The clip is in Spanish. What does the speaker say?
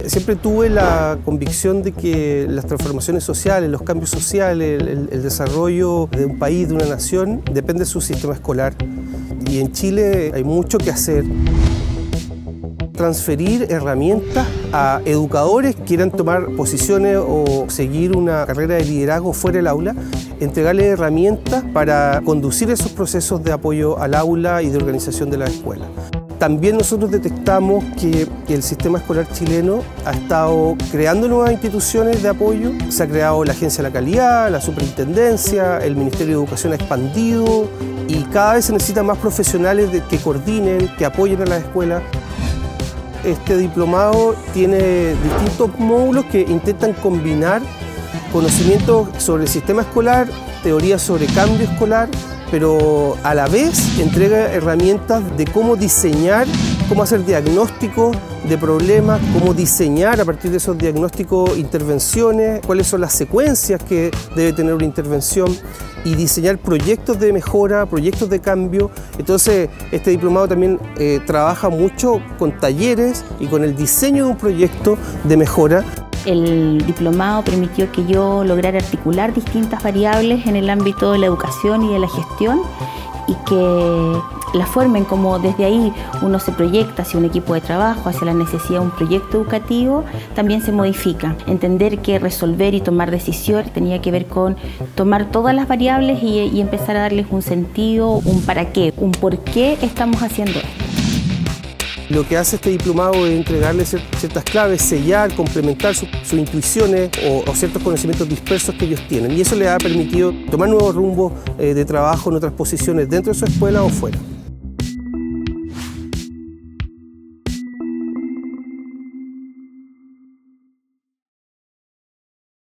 Siempre tuve la convicción de que las transformaciones sociales, los cambios sociales, el desarrollo de un país, de una nación, depende de su sistema escolar. Y en Chile hay mucho que hacer. Transferir herramientas a educadores que quieran tomar posiciones o seguir una carrera de liderazgo fuera del aula, entregarles herramientas para conducir esos procesos de apoyo al aula y de organización de la escuela. También nosotros detectamos que el sistema escolar chileno ha estado creando nuevas instituciones de apoyo. Se ha creado la Agencia de la Calidad, la Superintendencia, el Ministerio de Educación ha expandido y cada vez se necesitan más profesionales que coordinen, que apoyen a las escuelas. Este diplomado tiene distintos módulos que intentan combinar conocimientos sobre el sistema escolar, teorías sobre cambio escolar, pero a la vez entrega herramientas de cómo diseñar, cómo hacer diagnósticos de problemas, cómo diseñar a partir de esos diagnósticos intervenciones, cuáles son las secuencias que debe tener una intervención y diseñar proyectos de mejora, proyectos de cambio. Entonces, este diplomado también trabaja mucho con talleres y con el diseño de un proyecto de mejora. El diplomado permitió que yo lograra articular distintas variables en el ámbito de la educación y de la gestión y que la forma en cómo desde ahí uno se proyecta hacia un equipo de trabajo, hacia la necesidad de un proyecto educativo, también se modifica. Entender que resolver y tomar decisiones tenía que ver con tomar todas las variables y empezar a darles un sentido, un para qué, un por qué estamos haciendo esto. Lo que hace este diplomado es entregarle ciertas claves, sellar, complementar sus intuiciones o ciertos conocimientos dispersos que ellos tienen. Y eso les ha permitido tomar nuevos rumbos de trabajo en otras posiciones dentro de su escuela o fuera.